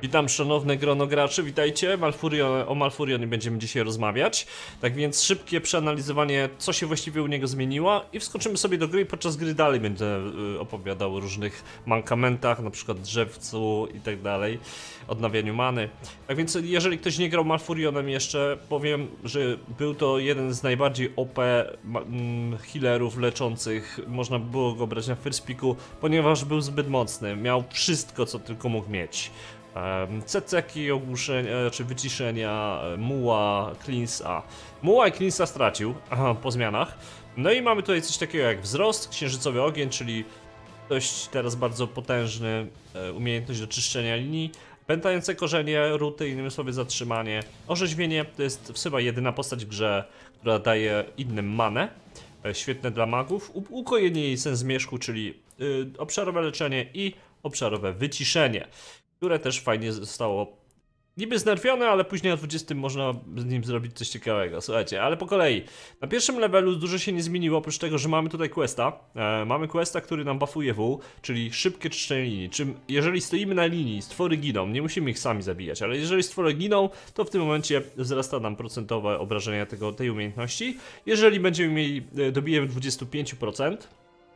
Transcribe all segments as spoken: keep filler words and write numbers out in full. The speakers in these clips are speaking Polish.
Witam szanowne grono graczy, witajcie. Malfurion, o Malfurionie będziemy dzisiaj rozmawiać. Tak więc szybkie przeanalizowanie, co się właściwie u niego zmieniło i wskoczymy sobie do gry i podczas gry dalej będę opowiadał o różnych mankamentach, na przykład drzewcu i tak dalej, odnawianiu many. Tak więc jeżeli ktoś nie grał Malfurionem jeszcze, powiem, że był to jeden z najbardziej O P healerów leczących. Można było go brać na first picku, ponieważ był zbyt mocny, miał wszystko, co tylko mógł mieć. Ceceki, ogłuszenia, czy wyciszenia, muła, cleansa. Muła i cleansa stracił aha, po zmianach. No i mamy tutaj coś takiego jak wzrost, księżycowy ogień, czyli dość teraz bardzo potężny umiejętność do czyszczenia linii. Pętające korzenie, ruty, innymi słowy zatrzymanie. Orzeźwienie to jest chyba jedyna postać w grze, która daje innym manę. Świetne dla magów. Ukojenie i sens zmierzchu, czyli yy, obszarowe leczenie i obszarowe wyciszenie, które też fajnie zostało niby znerfione, ale później na dwudziestym można z nim zrobić coś ciekawego. Słuchajcie, ale po kolei. Na pierwszym levelu dużo się nie zmieniło, oprócz tego, że mamy tutaj questa. E, mamy questa, który nam buffuje W, czyli szybkie czyszczenie linii. Czym, jeżeli stoimy na linii, stwory giną, nie musimy ich sami zabijać, ale jeżeli stwory giną, to w tym momencie wzrasta nam procentowe obrażenia tego, tej umiejętności. Jeżeli będziemy mieli, dobijemy dwadzieścia pięć procent,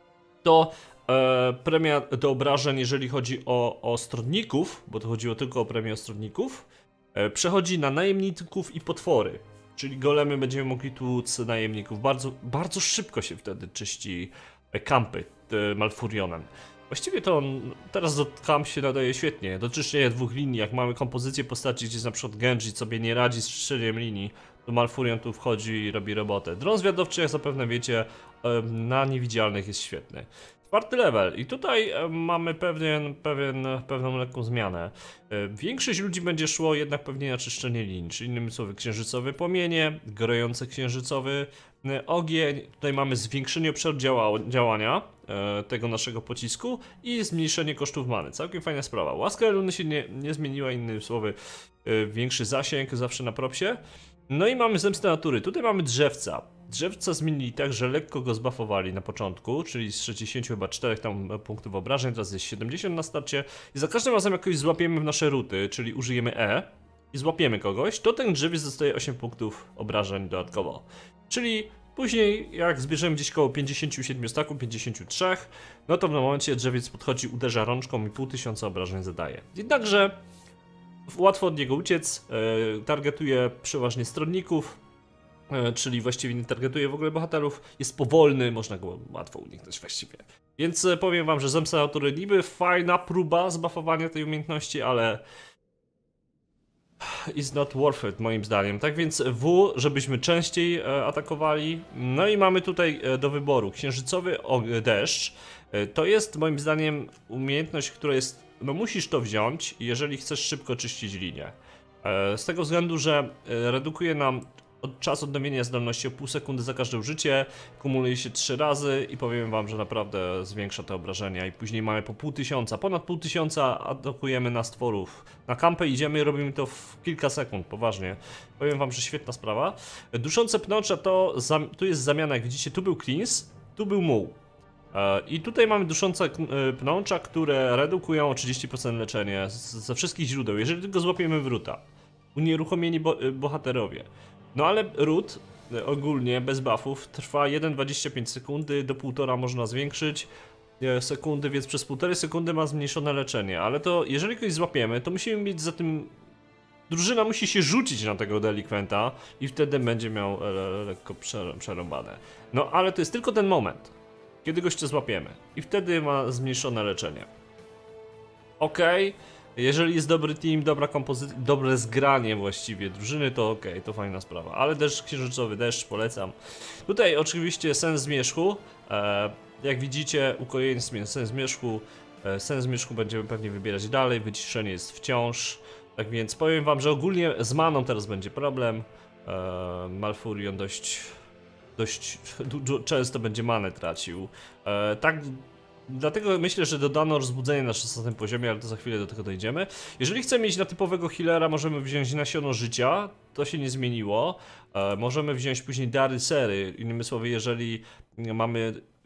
to E, premia do obrażeń, jeżeli chodzi o, o stronników, bo to chodziło tylko o premię stronników, e, przechodzi na najemników i potwory. Czyli golemy będziemy mogli tłuc najemników. Bardzo, bardzo szybko się wtedy czyści kampy e, Malfurionem. Właściwie to on, teraz do kamp się nadaje świetnie. Do czyszczenia dwóch linii, jak mamy kompozycję postaci, gdzie na przykład Genji sobie nie radzi z czyszczeniem linii, to Malfurion tu wchodzi i robi robotę. Dron zwiadowczy, jak zapewne wiecie, e, na niewidzialnych jest świetny. Czwarty level i tutaj mamy pewien, pewien, pewną lekką zmianę. Większość ludzi będzie szło jednak pewnie na czyszczenie linii, czyli innymi słowy księżycowe płomienie, gorejący księżycowy ogień. Tutaj mamy zwiększenie obszaru działa, działania e, tego naszego pocisku i zmniejszenie kosztów many. Całkiem fajna sprawa. Łaska Luny się nie, nie zmieniła, innymi słowy e, większy zasięg zawsze na propsie. No i mamy zemstę natury. Tutaj mamy drzewca. Drzewca zmienili tak, że lekko go zbuffowali na początku, czyli z sześćdziesięciu chyba czterech tam punktów obrażeń, teraz jest siedemdziesiąt na starcie. I za każdym razem jak kogoś złapiemy w nasze ruty, czyli użyjemy E i złapiemy kogoś, to ten drzewiec dostaje osiem punktów obrażeń dodatkowo. Czyli później jak zbierzemy gdzieś koło pięćdziesięciu siedmiu staków, pięćdziesięciu trzech, no to w tym momencie drzewiec podchodzi, uderza rączką i pół tysiąca obrażeń zadaje. Jednakże łatwo od niego uciec, yy, targetuje przeważnie stronników, czyli właściwie nie targetuje w ogóle bohaterów, jest powolny, można go łatwo uniknąć właściwie. Więc powiem wam, że zemsta natury niby fajna próba zbuffowania tej umiejętności, ale is not worth it moim zdaniem. Tak więc W, żebyśmy częściej atakowali. No i mamy tutaj do wyboru księżycowy deszcz. To jest moim zdaniem umiejętność, która jest, no musisz to wziąć, jeżeli chcesz szybko czyścić linię. Z tego względu, że redukuje nam Od czas odnowienia zdolności o pół sekundy za każde użycie, kumuluje się trzy razy i powiem wam, że naprawdę zwiększa te obrażenia i później mamy po pół tysiąca, ponad pół tysiąca atakujemy na stworów. Na kampę idziemy i robimy to w kilka sekund, poważnie. Powiem wam, że świetna sprawa. Duszące pnącza to, tu jest zamiana, jak widzicie, tu był cleanse, tu był muł. I tutaj mamy duszące pnącza, które redukują o trzydzieści procent leczenie ze wszystkich źródeł, jeżeli tylko złapiemy wróta. Unieruchomieni bo bohaterowie. No ale ród ogólnie bez buffów trwa jeden przecinek dwadzieścia pięć sekundy, do półtora można zwiększyć sekundy, więc przez półtorej sekundy ma zmniejszone leczenie. Ale to jeżeli kogoś złapiemy, to musimy mieć za tym... Drużyna musi się rzucić na tego delikwenta i wtedy będzie miał le lekko przerąbane. No ale to jest tylko ten moment, kiedy gościa złapiemy i wtedy ma zmniejszone leczenie. Okej. Okay. Jeżeli jest dobry team, dobra kompozycja, dobre zgranie właściwie drużyny, to ok, to fajna sprawa. Ale deszcz księżycowy, deszcz polecam. Tutaj oczywiście sens zmierzchu. E, jak widzicie, ukojenie sens zmierzchu. E, sens zmierzchu będziemy pewnie wybierać dalej. Wyciszenie jest wciąż. Tak więc powiem wam, że ogólnie z maną teraz będzie problem. E, Malfurion dość, dość często będzie manę tracił. E, tak... Dlatego myślę, że dodano rozbudzenie na szesnastym poziomie, ale to za chwilę do tego dojdziemy. Jeżeli chcemy mieć na typowego healera, możemy wziąć nasiono życia, to się nie zmieniło. E, możemy wziąć później dary sery, innymi słowy, jeżeli mamy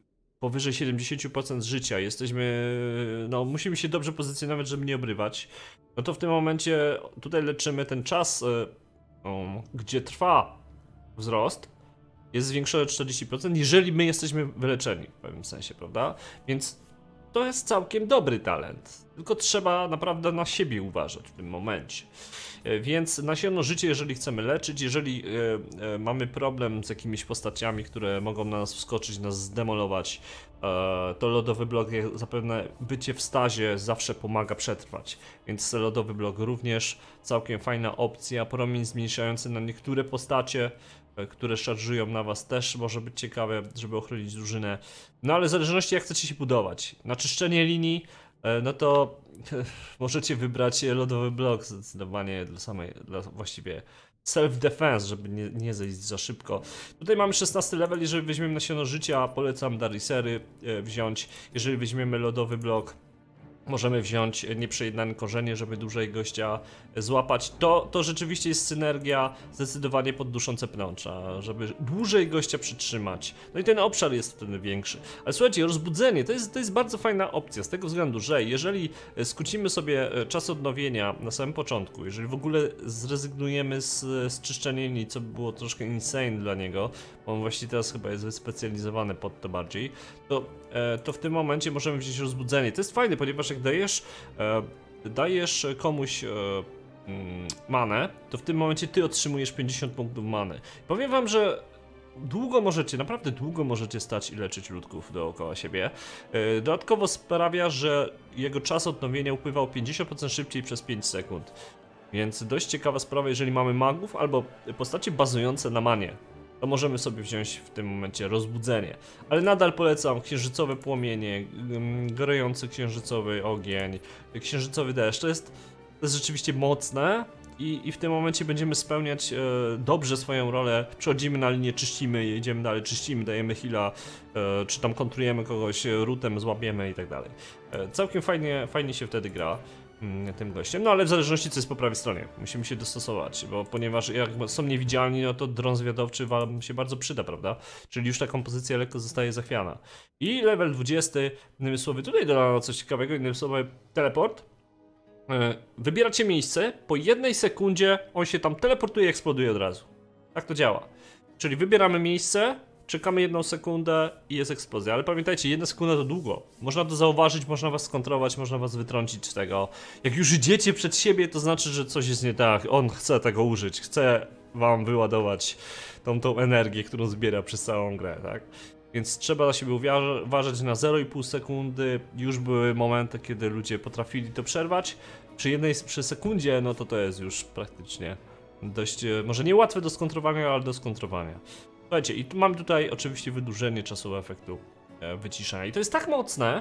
powyżej siedemdziesiąt procent życia, jesteśmy, no musimy się dobrze pozycjonować, żeby nie obrywać, no to w tym momencie tutaj leczymy ten czas, um, gdzie trwa wzrost, jest zwiększony o czterdzieści procent, jeżeli my jesteśmy wyleczeni w pewnym sensie, prawda? Więc to jest całkiem dobry talent, tylko trzeba naprawdę na siebie uważać w tym momencie. Więc nasiono życie, jeżeli chcemy leczyć, jeżeli e, e, mamy problem z jakimiś postaciami, które mogą na nas wskoczyć, nas zdemolować, e, to lodowy blok, zapewne bycie w stazie zawsze pomaga przetrwać. Więc lodowy blok również całkiem fajna opcja, promień zmniejszający na niektóre postacie, e, które szarżują na was też może być ciekawe, żeby ochronić drużynę. No ale w zależności jak chcecie się budować. Na czyszczenie linii, no to możecie wybrać lodowy blok zdecydowanie dla samej, dla właściwie self-defense, żeby nie, nie zejść za szybko. Tutaj mamy szesnasty level, jeżeli weźmiemy nasiono życia, polecam Darisery wziąć. Jeżeli weźmiemy lodowy blok, możemy wziąć nieprzejednane korzenie, żeby dłużej gościa złapać. To, to rzeczywiście jest synergia zdecydowanie podduszące pnącza, żeby dłużej gościa przytrzymać. No i ten obszar jest wtedy większy. Ale słuchajcie, rozbudzenie to jest, to jest bardzo fajna opcja z tego względu, że jeżeli skrócimy sobie czas odnowienia na samym początku, jeżeli w ogóle zrezygnujemy z, z czyszczenia linii, co by było troszkę insane dla niego, bo on właściwie teraz chyba jest wyspecjalizowany pod to bardziej, to, to w tym momencie możemy wziąć rozbudzenie. To jest fajne, ponieważ jak dajesz, dajesz komuś manę, to w tym momencie ty otrzymujesz pięćdziesiąt punktów many. Powiem wam, że długo możecie, naprawdę długo możecie stać i leczyć ludków dookoła siebie. Dodatkowo sprawia, że jego czas odnowienia upływa o pięćdziesiąt procent szybciej przez pięć sekund. Więc dość ciekawa sprawa, jeżeli mamy magów albo postacie bazujące na manie, to możemy sobie wziąć w tym momencie rozbudzenie. Ale nadal polecam księżycowe płomienie, gorejący księżycowy ogień, księżycowy deszcz. To jest, to jest rzeczywiście mocne i, i w tym momencie będziemy spełniać e, dobrze swoją rolę. Przechodzimy na linię, czyścimy, jedziemy dalej, czyścimy, dajemy heala, e, czy tam kontrujemy kogoś rutem, złapiemy i tak dalej. E, całkiem fajnie, fajnie się wtedy gra tym gościem, no ale w zależności co jest po prawej stronie, musimy się dostosować, bo ponieważ jak są niewidzialni, no to dron zwiadowczy wam się bardzo przyda, prawda? Czyli już ta kompozycja lekko zostaje zachwiana. I level dwudziesty, innymi słowy, tutaj dodano coś ciekawego, innymi słowy teleport. Wybieracie miejsce, po jednej sekundzie on się tam teleportuje i eksploduje od razu. Tak to działa. Czyli wybieramy miejsce, czekamy jedną sekundę i jest eksplozja, ale pamiętajcie, jedna sekunda to długo. Można to zauważyć, można was skontrować, można was wytrącić z tego. Jak już idziecie przed siebie, to znaczy, że coś jest nie tak. On chce tego użyć, chce wam wyładować tą, tą energię, którą zbiera przez całą grę, tak? Więc trzeba na siebie uważać na zero i pół sekundy. Już były momenty, kiedy ludzie potrafili to przerwać. Przy jednej przy sekundzie, no to to jest już praktycznie dość, może nie łatwe do skontrowania, ale do skontrowania. Słuchajcie, i tu mam tutaj oczywiście wydłużenie czasu efektu e, wyciszenia. I to jest tak mocne,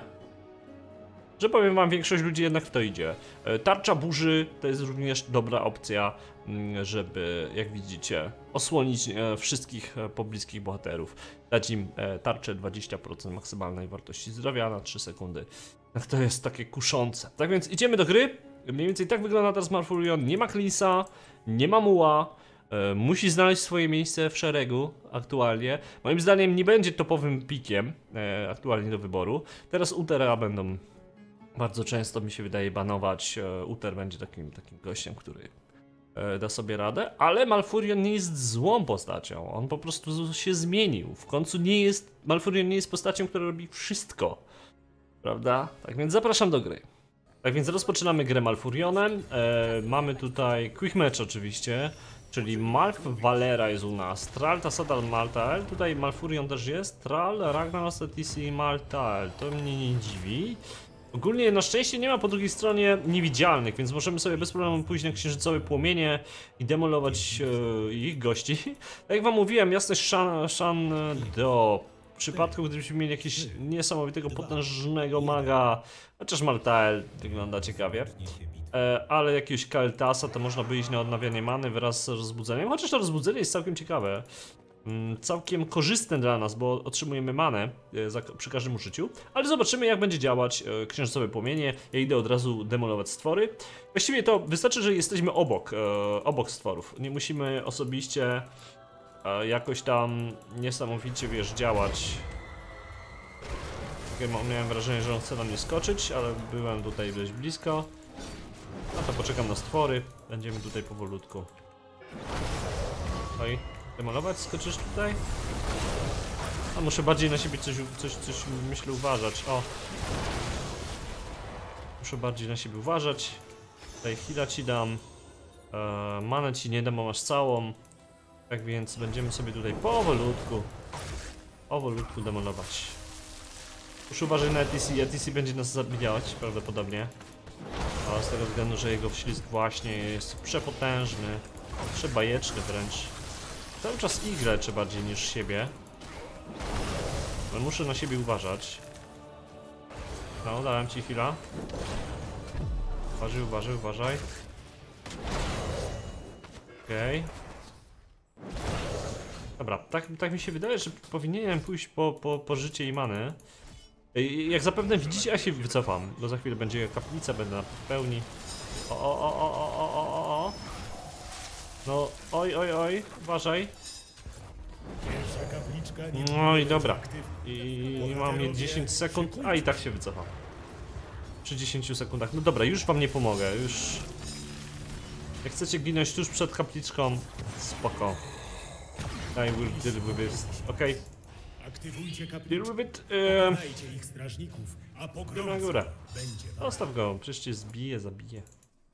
że powiem wam, większość ludzi jednak w to idzie. E, tarcza burzy to jest również dobra opcja, m, żeby, jak widzicie, osłonić e, wszystkich e, pobliskich bohaterów. Dać im e, tarczę dwadzieścia procent maksymalnej wartości zdrowia na trzy sekundy. Tak, to jest takie kuszące. Tak więc idziemy do gry. Mniej więcej tak wygląda teraz Malfurion. Nie ma Cleansa, nie ma muła. E, musi znaleźć swoje miejsce w szeregu aktualnie. Moim zdaniem nie będzie topowym pikiem e, aktualnie do wyboru. Teraz Utera będą bardzo często, mi się wydaje, banować. E, Uter będzie takim, takim gościem, który e, da sobie radę. Ale Malfurion nie jest złą postacią. On po prostu się zmienił. W końcu nie jest... Malfurion nie jest postacią, która robi wszystko. Prawda? Tak więc zapraszam do gry. Tak więc rozpoczynamy grę Malfurionem. E, mamy tutaj quick match oczywiście. Czyli Malf Valera jest u nas, Thrall, Tassadal, Maltael, tutaj Malfurion też jest, Thrall, Ragnaros, T C i Maltael, to mnie nie dziwi. Ogólnie na szczęście nie ma po drugiej stronie niewidzialnych, więc możemy sobie bez problemu pójść na księżycowe płomienie i demolować e, ich gości. Tak jak wam mówiłem, jasność Shan, Shan do... W przypadku, gdybyśmy mieli jakiegoś niesamowitego, potężnego maga, chociaż Maltael wygląda ciekawie. E, ale jakiegoś Kael'Thasa to można by iść na odnawianie many wraz z rozbudzeniem, chociaż to rozbudzenie jest całkiem ciekawe. Mm, całkiem korzystne dla nas, bo otrzymujemy manę e, za, przy każdym użyciu. Ale zobaczymy, jak będzie działać e, księżycowe płomienie. Ja idę od razu demolować stwory. Właściwie to wystarczy, że jesteśmy obok, e, obok stworów. Nie musimy osobiście e, jakoś tam niesamowicie, wiesz, działać. Okay, miałem wrażenie, że on chce na mnie skoczyć, ale byłem tutaj dość blisko. No to poczekam na stwory. Będziemy tutaj powolutku. Oj, demolować? Skoczysz tutaj? A muszę bardziej na siebie coś, coś, coś myślę uważać. O! Muszę bardziej na siebie uważać. Tutaj heal'a ci dam. Eee, manę ci nie dam, bo masz całą. Tak więc będziemy sobie tutaj powolutku. Powolutku demolować. Muszę uważać na E T C. E T C będzie nas zabijać prawdopodobnie. A z tego względu, że jego wślizg właśnie jest przepotężny. Przebajeczny wręcz. Cały czas ich leczę bardziej niż siebie. Ale muszę na siebie uważać. No, dałem ci chwilę. Uważaj, uważaj, uważaj. Okej. Okay. Dobra, tak, tak mi się wydaje, że powinienem pójść po, po, po życie i manę. Jak zapewne widzicie, ja się wycofam, bo za chwilę będzie kaplica, będę na pełni. O, o, o, o, o, o, o, o. No, oj, oj, oj, uważaj. No i dobra. I mam dziesięć sekund, a i tak się wycofam. Przy dziesięciu sekundach. No dobra, już wam nie pomogę, już... Jak chcecie ginąć tuż przed kapliczką, spoko. I will deal with it. Okej. Deal with it. Idziemy na górę. Zostaw go, przecież cię zbije, zabije.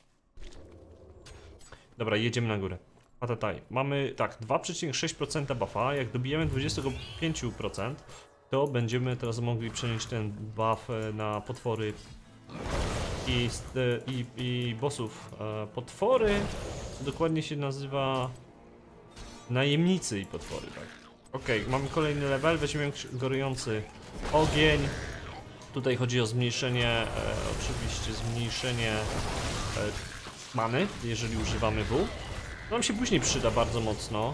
Dobra, jedziemy na górę. Patataj. Mamy tak, dwa przecinek sześć procent buffa. Jak dobijemy dwadzieścia pięć procent, to będziemy teraz mogli przenieść ten buff na potwory i, i, i bossów. Potwory dokładnie się nazywa najemnicy i potwory, tak. Okej, okay, mamy kolejny level, weźmiemy gorujący ogień. Tutaj chodzi o zmniejszenie, e, oczywiście zmniejszenie e, many, jeżeli używamy W. Nam się później przyda bardzo mocno.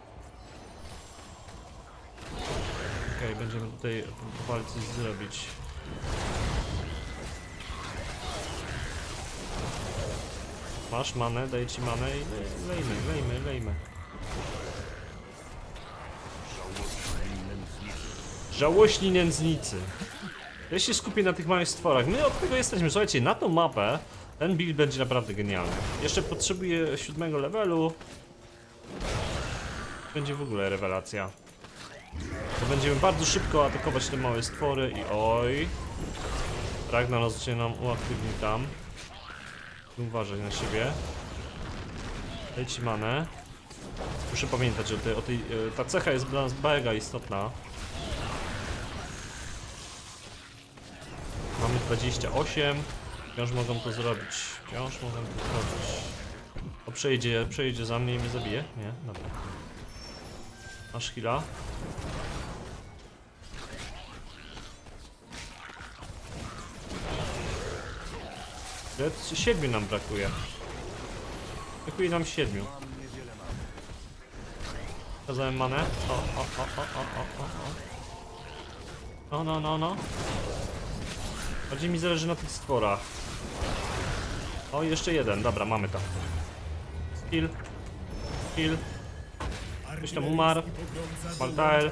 Okej, okay, będziemy tutaj próbowali coś zrobić. Masz manę, daję ci manę i lejmy, lejmy, lejmy. Żałośni nędznicy. Ja się skupię na tych małych stworach. My od tego jesteśmy. Słuchajcie, na tą mapę ten build będzie naprawdę genialny. Jeszcze potrzebuję siódmego levelu. Będzie w ogóle rewelacja. To będziemy bardzo szybko atakować te małe stwory i oj. Ragnaros się nam uaktywni tam. Uważaj na siebie. Daj ci manę. Muszę pamiętać o tej, o tej... Ta cecha jest dla nas mega istotna. Mamy dwadzieścia osiem. Wciąż mogą to zrobić. Wciąż mogą to zrobić. O, przejdzie, przejdzie za mnie i mnie zabije? Nie? Dobra. Masz heal'a. Siedmiu nam brakuje. Brakuje nam siedmiu. Pokazałem manę. O, o, o, o, o, o, o. O, no, no, no. Bardziej mi zależy na tych stworach. O, jeszcze jeden. Dobra, mamy to. Kill. Kill. Ktoś tam umarł. Maltael.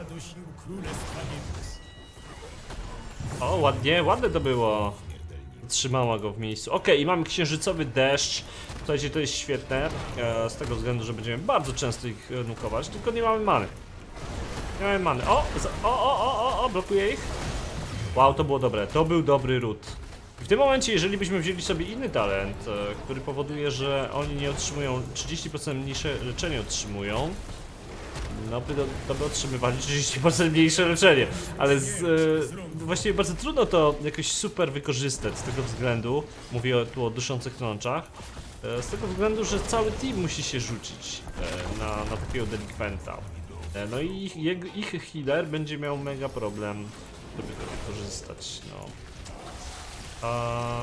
O, ładnie, ładne to było. Trzymała go w miejscu. Ok, i mamy księżycowy deszcz. Słuchajcie, to jest świetne. E, z tego względu, że będziemy bardzo często ich nukować. Tylko nie mamy many. Nie mamy many. O! O, o, o, o, o, blokuje ich. Wow, to było dobre. To był dobry ród. I w tym momencie, jeżeli byśmy wzięli sobie inny talent, e, który powoduje, że oni nie otrzymują trzydzieści procent mniejsze leczenie otrzymują. No by to, to by otrzymywali trzydzieści procent mniejsze leczenie, ale z, e, właściwie bardzo trudno to jakoś super wykorzystać z tego względu, mówię tu o duszących trączach, e, z tego względu, że cały team musi się rzucić e, na, na takiego delikwenta. E, no i ich, ich, ich healer będzie miał mega problem, żeby to wykorzystać, no. A...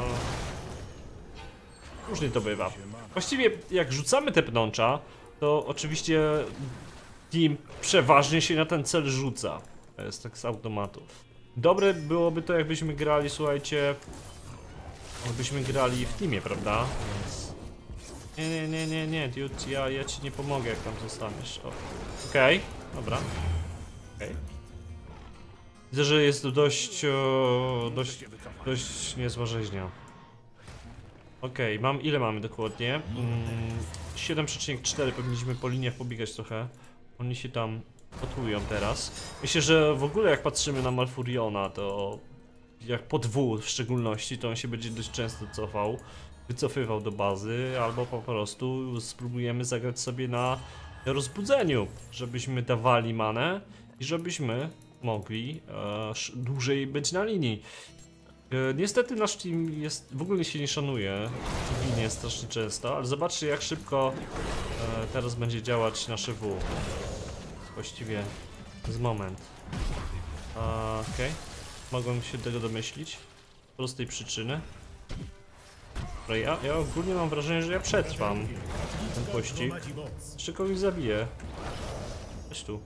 Różnie to bywa. Właściwie jak rzucamy te pnącza, to oczywiście team przeważnie się na ten cel rzuca. To jest tak z automatu. Dobre byłoby to, jakbyśmy grali, słuchajcie, jakbyśmy grali w teamie, prawda? Więc... Nie, nie, nie, nie, nie, dude, ja, ja ci nie pomogę, jak tam zostaniesz. Okej, okay, dobra. Okej. Okay. Widzę, że jest dość, o, dość, dość niezła rzeźnia. Okej, okay, mam, ile mamy dokładnie? Mm, siedem przecinek cztery, powinniśmy po liniach pobiegać trochę. Oni się tam gotują teraz. Myślę, że w ogóle jak patrzymy na Malfuriona, to jak po dwu w szczególności, to on się będzie dość często cofał, wycofywał do bazy, albo po prostu spróbujemy zagrać sobie na rozbudzeniu, żebyśmy dawali manę i żebyśmy mogli e, dłużej być na linii. E, niestety nasz team jest, w ogóle się nie szanuje, ginie strasznie często, ale zobaczcie jak szybko e, teraz będzie działać nasze W. Właściwie z moment. E, Okej, okay. Mogłem się tego domyślić z prostej przyczyny. Ja, ja ogólnie mam wrażenie, że ja przetrwam ten pościg. Jeszcze kogoś zabiję. Chodź tu.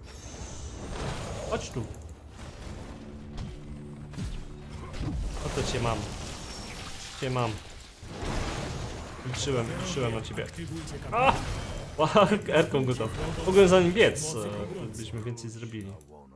Chodź tu. Oto cię mam. Cię mam. Liczyłem, liczyłem na ciebie. A! Erką go tam. Mogłem za nim biec, byśmy więcej zrobili.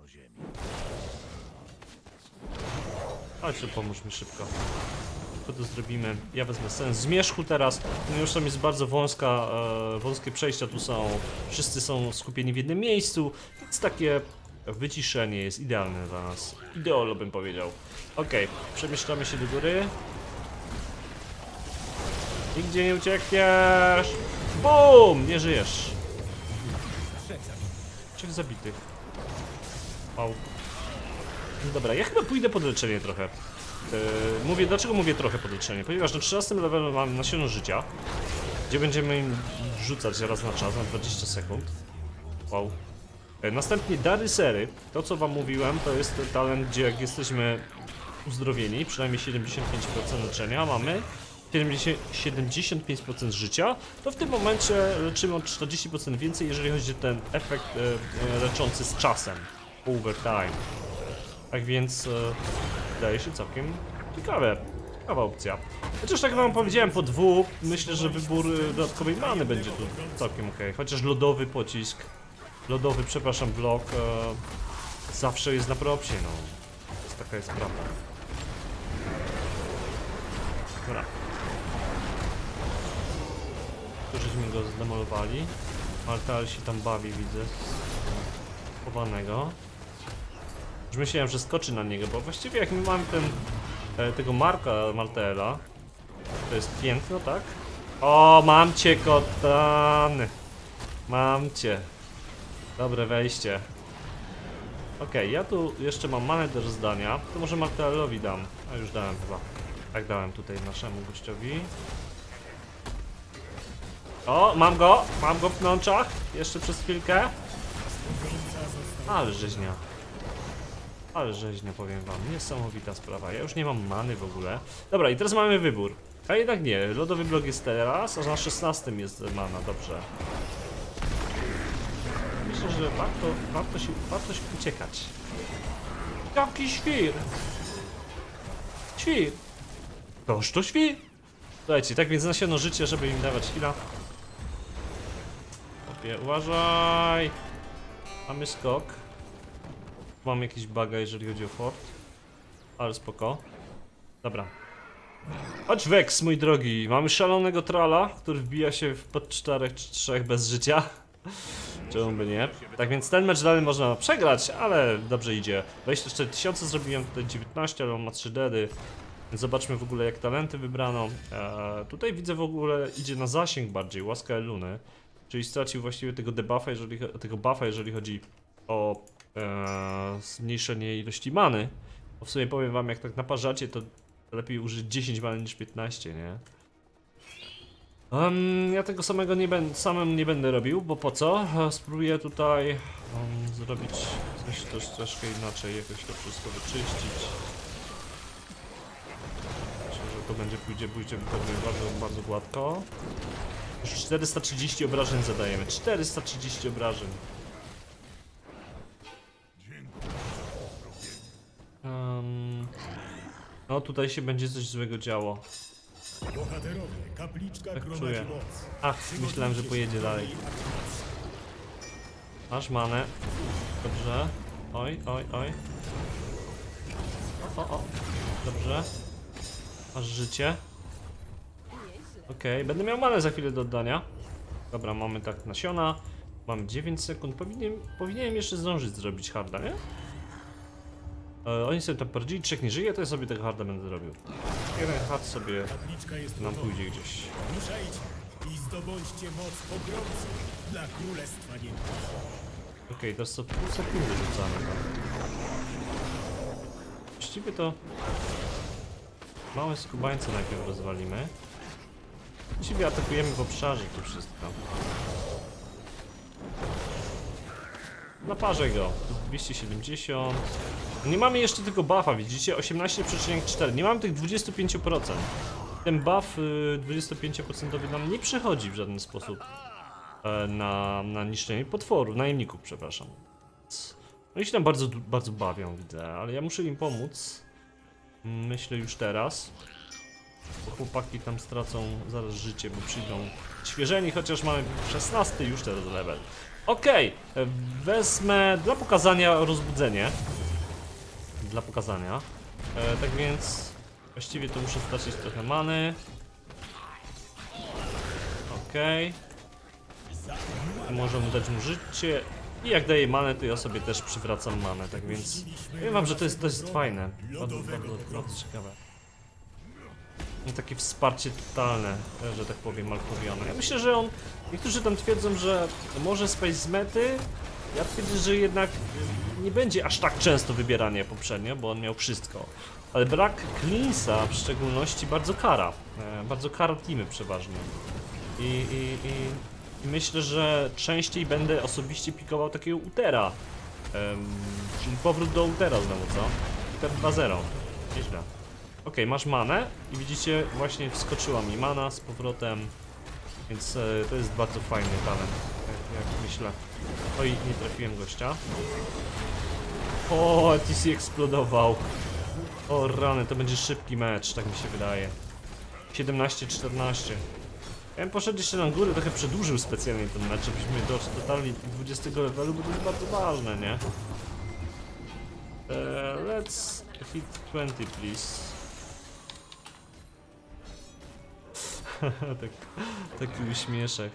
Chodź tu, pomóż mi szybko. Co to zrobimy? Ja wezmę sens zmierzchu teraz, ponieważ tam jest bardzo wąska, e, wąskie przejścia tu są, wszyscy są skupieni w jednym miejscu, więc takie wyciszenie jest idealne dla nas. Ideolo bym powiedział. Okej, okay, przemieszczamy się do góry. Nigdzie nie uciekniesz! Bum! Nie żyjesz. Trzech zabitych. Wow. Dobra, ja chyba pójdę pod leczenie trochę. Yy, mówię, dlaczego mówię trochę pod leczenie? Ponieważ na trzynastym levelu mamy nasiono życia, gdzie będziemy im rzucać raz na czas, na dwadzieścia sekund. Wow. Yy, następnie dary sery. To co wam mówiłem, to jest ten talent, gdzie jak jesteśmy uzdrowieni, przynajmniej siedemdziesiąt pięć procent leczenia mamy, siedemdziesiąt pięć procent życia, to w tym momencie leczymy o czterdzieści procent więcej, jeżeli chodzi o ten efekt yy, leczący z czasem. Over time. Tak więc e, wydaje się całkiem ciekawe, ciekawa opcja. Chociaż tak wam powiedziałem, po dwu myślę, że wybór dodatkowej many będzie tu całkiem ok. Chociaż lodowy pocisk, lodowy, przepraszam, blok e, zawsze jest na propsie, no. Jest taka jest prawda. Dobra. Tu żeśmy go zdemolowali. Maltal się tam bawi, widzę. Chowanego. Już myślałem, że skoczy na niego, bo właściwie jak my mamy ten, e, tego Marka Maltela, to jest piękno, tak? O, mam cię, kotany! Mam cię. Dobre wejście. Okej, okay, ja tu jeszcze mam manę do rozdania, to może Maltelowi dam. A już dałem chyba. Tak dałem tutaj naszemu gościowi. O, mam go! Mam go w pnączach. Jeszcze przez chwilkę. Ale rzeźnia. Ale rzeźnia, powiem wam, niesamowita sprawa. Ja już nie mam many w ogóle. Dobra, i teraz mamy wybór. A jednak nie, lodowy blok jest teraz, a na szesnastym jest mana, dobrze. Myślę, że warto, warto, się, warto się uciekać. Jaki świr! Świr! Toż to świr! Słuchajcie, tak więc nasiono życie, żeby im dawać chwila. Opie, uważaj! Mamy skok. Mam jakiś baga, jeżeli chodzi o fort. Ale spoko. Dobra. Chodź Vex, mój drogi. Mamy szalonego trala, który wbija się w pod czterech czy trzech bez życia. Czemu by nie? Tak więc ten mecz dalej można przegrać, ale dobrze idzie. dwadzieścia cztery tysiące zrobiłem, tutaj dziewiętnaście, ale on ma trzy deady. Więc zobaczmy w ogóle jak talenty wybrano. Eee, tutaj widzę w ogóle idzie na zasięg bardziej, łaska Eluny. Czyli stracił właściwie tego debuffa, jeżeli, tego buffa, jeżeli chodzi o Eee, zmniejszenie ilości many. Bo w sumie powiem wam, jak tak naparzacie, to lepiej użyć dziesięć many niż piętnaście, nie? Um, ja tego samego nie będę, samemu nie będę robił, bo po co? Spróbuję tutaj um, zrobić coś też troszkę inaczej, jakoś to wszystko wyczyścić. Myślę, że to będzie pójdzie, pójdzie pewnie bardzo, bardzo gładko. Już czterysta trzydzieści obrażeń zadajemy. czterysta trzydzieści obrażeń. Um, no tutaj się będzie coś złego działo. Tak czuję. Ach, myślałem, że pojedzie dalej. Masz manę. Dobrze. Oj, oj, oj. o, o. Dobrze. Masz życie. Okej, okay. Będę miał manę za chwilę do oddania. Dobra, mamy tak nasiona. Mam dziewięć sekund. Powinienem, powinienem jeszcze zdążyć zrobić harda, nie? E, oni sobie tam poradzili, trzech nie żyje, to ja sobie tego harda będę robił. Jeden hard sobie nam pójdzie gdzieś. Ruszajcie i zdobądźcie moc pogromcy dla królestwa nieba. Okej, okay, teraz co pół sekundy rzucamy. Właściwie to małe skubańce najpierw rozwalimy. Właściwie atakujemy w obszarze tu wszystko. Naparzę go. dwieście siedemdziesiąt. Nie mamy jeszcze tylko buffa, widzicie? osiemnaście przecinek cztery. Nie mamy tych dwadzieścia pięć procent. Ten buff y, dwadzieścia pięć procent nam nie przechodzi w żaden sposób e, na, na niszczenie potworów, najemników, przepraszam. Oni się tam bardzo, bardzo bawią, widzę, ale ja muszę im pomóc. Myślę już teraz. Bo chłopaki tam stracą zaraz życie, bo przyjdą świeżeni, chociaż mamy szesnasty już teraz level. Okej, okay. Wezmę dla pokazania rozbudzenie. Dla pokazania. E, tak więc właściwie to muszę stracić trochę many. Okej. Okay. Może mu dać mu życie. I jak daję manę, to ja sobie też przywracam manę, tak więc powiem wam, że to jest dość fajne. Bardzo, bardzo, bardzo ciekawe. I takie wsparcie totalne, że tak powiem, Malfuriona. Ja myślę, że on... Niektórzy tam twierdzą, że może spaść z mety. Ja twierdzę, że jednak nie będzie aż tak często wybieranie jak poprzednio, bo on miał wszystko. Ale brak cleansa w szczególności bardzo kara. E, bardzo kara teamy przeważnie. I, i, i, I myślę, że częściej będę osobiście pikował takiego Utera. Um, czyli powrót do Utera znowu, co? Uter dwa zero. Nieźle. Ok, masz manę i widzicie, właśnie wskoczyła mi mana z powrotem. Więc e, to jest bardzo fajny talent, jak, jak myślę. Oj, nie trafiłem gościa. O, T C eksplodował. O rany, to będzie szybki mecz, tak mi się wydaje. siedemnaście czternaście. Ja bym poszedł jeszcze na górę, trochę przedłużył specjalnie ten mecz, żebyśmy dotarli do dwudziestego levelu, bo to jest bardzo ważne, nie? Eee, let's hit twenty, please. tak, taki uśmieszek.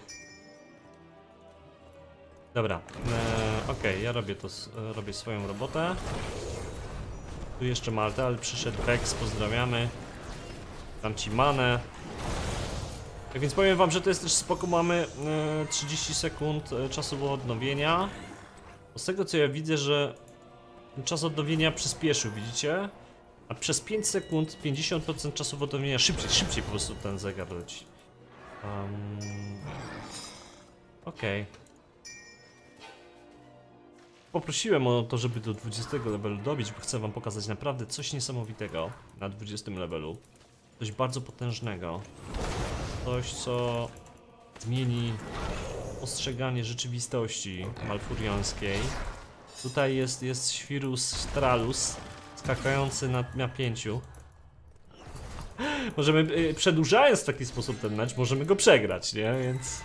Dobra, eee, okej, okay, ja robię to, e, robię swoją robotę. Tu jeszcze Malta, ale przyszedł Rex, pozdrawiamy. Dam ci manę. Tak więc powiem wam, że to jest też spoko, mamy e, trzydzieści sekund e, czasu odnowienia. Bo z tego co ja widzę, że czas odnowienia przyspieszył, widzicie? A przez pięć sekund pięćdziesiąt procent czasu odnowienia szybciej, szybciej po prostu ten zegar leci. Um, Okej. Okay. Poprosiłem o to, żeby do dwudziestego levelu dobić, bo chcę wam pokazać naprawdę coś niesamowitego na dwudziestym levelu. Coś bardzo potężnego. Coś, co zmieni postrzeganie rzeczywistości malfuriońskiej. Tutaj jest, jest Świrus Stralus skakający na napięciu. Możemy, yy, przedłużając w taki sposób ten mecz, możemy go przegrać, nie? Więc...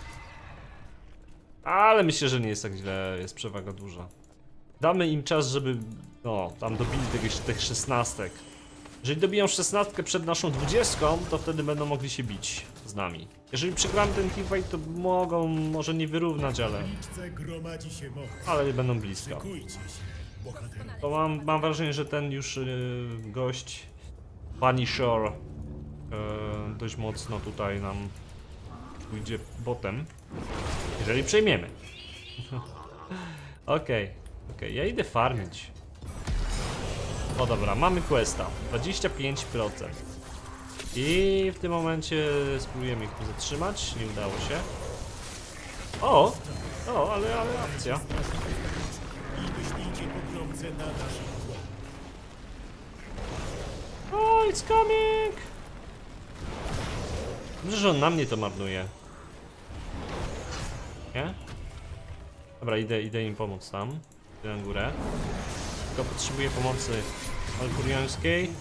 Ale myślę, że nie jest tak źle, jest przewaga duża. Damy im czas, żeby, no, tam dobili tych, tych szesnastek. Jeżeli dobiją szesnastkę przed naszą dwudziestką, to wtedy będą mogli się bić z nami. Jeżeli przegramy ten teamfight, to mogą może nie wyrównać, ale... Ale będą blisko. To mam, mam wrażenie, że ten już yy, gość Punisher yy, dość mocno tutaj nam pójdzie botem. Jeżeli przejmiemy. Okej, okay, okej, okay. Ja idę farmić. O dobra, mamy questa, dwadzieścia pięć procent. I w tym momencie spróbujemy ich tu zatrzymać, nie udało się. O, o, ale, ale akcja. O, it's coming! Dobrze, że on na mnie to marnuje. Nie? Dobra, idę, idę im pomóc tam. Idę na górę. Tylko potrzebuję pomocy malfuriańskiej.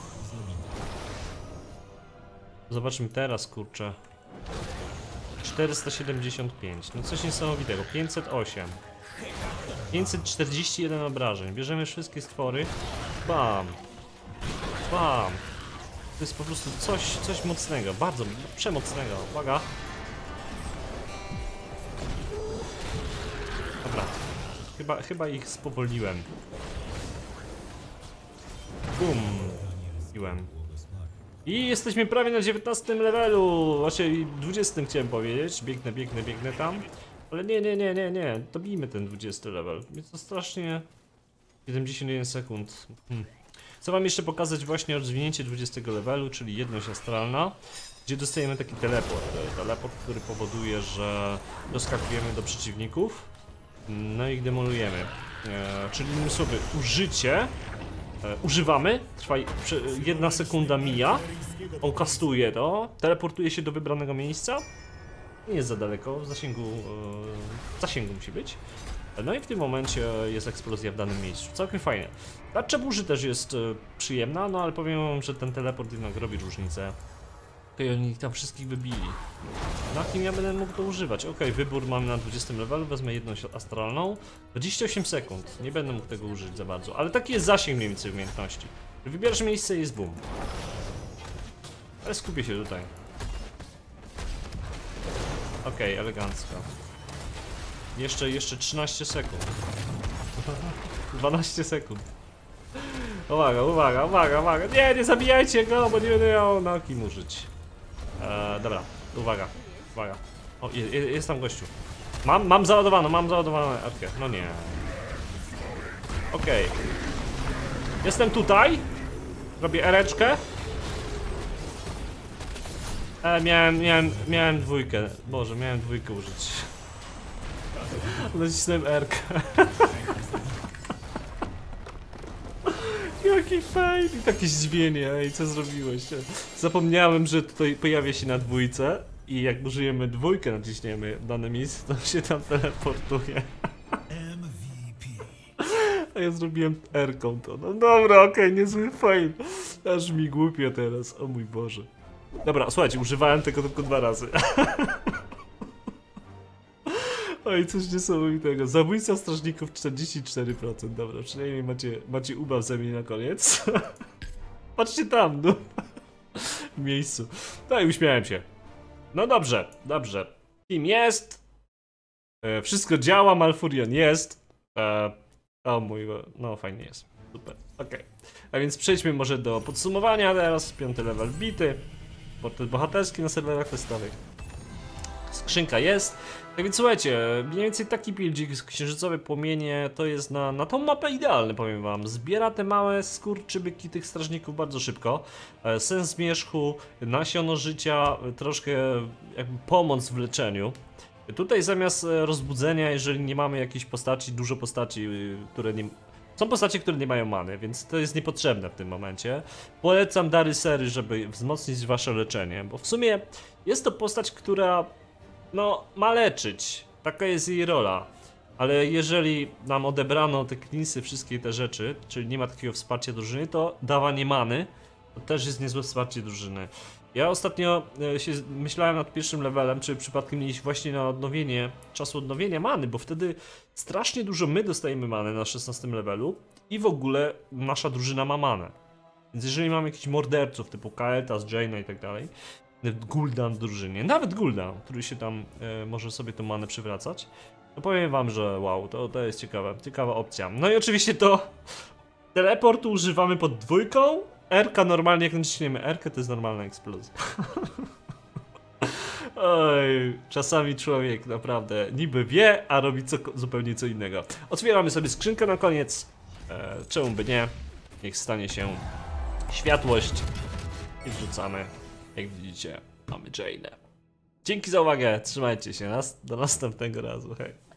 Zobaczmy teraz, kurczę. czterysta siedemdziesiąt pięć, no coś niesamowitego. pięćset osiem. pięćset czterdzieści jeden obrażeń. Bierzemy wszystkie stwory. Bam! Bam. To jest po prostu coś, coś mocnego, bardzo przemocnego. Uwaga. Dobra. Chyba, chyba ich spowolniłem. Bum. Piłem. I jesteśmy prawie na dziewiętnastym levelu. Właśnie dwudziestym chciałem powiedzieć. Biegnę, biegnę, biegnę tam. Ale nie, nie, nie, nie, nie. Dobijmy ten dwudziesty level. Jest to strasznie... siedemdziesiąt jeden sekund. Hmm. Chcę wam jeszcze pokazać właśnie rozwinięcie dwudziestego levelu, czyli jedność astralna, gdzie dostajemy taki teleport. Teleport, który powoduje, że doskakujemy do przeciwników, no i ich demolujemy. E, czyli innymi słowy, użycie, e, używamy, trwa jedna sekunda mija, on kastuje to, teleportuje się do wybranego miejsca, nie jest za daleko, w zasięgu, e, w zasięgu musi być. No i w tym momencie jest eksplozja w danym miejscu. Całkiem fajnie. Tarcza burzy też jest e, przyjemna, no ale powiem wam, że ten teleport jednak robi różnicę. Okej, oni ich tam wszystkich wybili. Na kim ja będę mógł to używać? Okej, wybór mam na dwudziestym levelu, wezmę jedność astralną. dwadzieścia osiem sekund, nie będę mógł tego użyć za bardzo, ale taki jest zasięg mniej więcej umiejętności. Wybierasz miejsce i jest boom. Ale skupię się tutaj. Okej, elegancko. Jeszcze, jeszcze trzynaście sekund. dwanaście sekund. Uwaga, uwaga, uwaga, uwaga. Nie, nie zabijajcie go, bo nie będę miał na kim użyć. Eee, dobra, uwaga, uwaga. O, jest, jest tam gościu. Mam, mam załadowaną, mam załadowaną arkę. No nie. Okej. Okay. Jestem tutaj. Robię ereczkę. E, miałem, miałem, miałem dwójkę. Boże, miałem dwójkę użyć. Nacisnąłem erkę. Jaki fail i takie zdziwienie, ej, co zrobiłeś? Zapomniałem, że tutaj pojawia się na dwójce i jak użyjemy dwójkę, naciśniemy dane miejsce, to się tam teleportuje. M V P. A ja zrobiłem erką to. No dobra, okej, okay, niezły fail. Aż mi głupio teraz, o mój Boże. Dobra, słuchajcie, używałem tego tylko dwa razy. Oj, coś niesamowitego. Zabójca strażników czterdzieści cztery procent. Dobra, przynajmniej macie, macie ubaw ze mnie na koniec. Patrzcie tam, no. W miejscu. No i uśmiałem się. No dobrze, dobrze. Team jest. E, wszystko działa, Malfurion jest. E, o mój, no fajnie jest. Super, okej. Okay. A więc przejdźmy może do podsumowania teraz. Piąty level wbity. Portret bohaterski na serwerach testowych. Skrzynka jest. Tak więc słuchajcie, mniej więcej taki buildzik, księżycowe płomienie, to jest na, na tą mapę idealny, powiem wam. Zbiera te małe skurczybyki tych strażników bardzo szybko. E, sens zmierzchu, nasiono życia, troszkę jakby pomoc w leczeniu. Tutaj zamiast rozbudzenia, jeżeli nie mamy jakiejś postaci, dużo postaci, które nie... Są postacie, które nie mają many, więc to jest niepotrzebne w tym momencie. Polecam dary sery, żeby wzmocnić wasze leczenie, bo w sumie jest to postać, która no ma leczyć. Taka jest jej rola. Ale jeżeli nam odebrano te klinsy, wszystkie te rzeczy, czyli nie ma takiego wsparcia drużyny, to dawanie many to też jest niezłe wsparcie drużyny. Ja ostatnio e, się myślałem nad pierwszym levelem, czy przypadkiem nie iść właśnie na odnowienie, czasu odnowienia many, bo wtedy strasznie dużo my dostajemy many na szesnastym levelu i w ogóle nasza drużyna ma manę. Więc jeżeli mamy jakichś morderców typu Kaetas, Jaina i tak dalej, Gul'dan w drużynie, nawet Gul'dan, który się tam e, może sobie tą manę przywracać, to powiem wam, że wow, to, to jest ciekawe, ciekawa opcja. No i oczywiście to teleportu używamy pod dwójką. R-ka normalnie, jak naciśniemy R-kę, to jest normalna eksplozja. Oj, czasami człowiek naprawdę niby wie, a robi co, zupełnie co innego. Otwieramy sobie skrzynkę na koniec. E, czemu by nie? Niech stanie się światłość. I wrzucamy. Jak widzicie, mamy Jainę. Dzięki za uwagę, trzymajcie się, nas, do następnego razu, hej.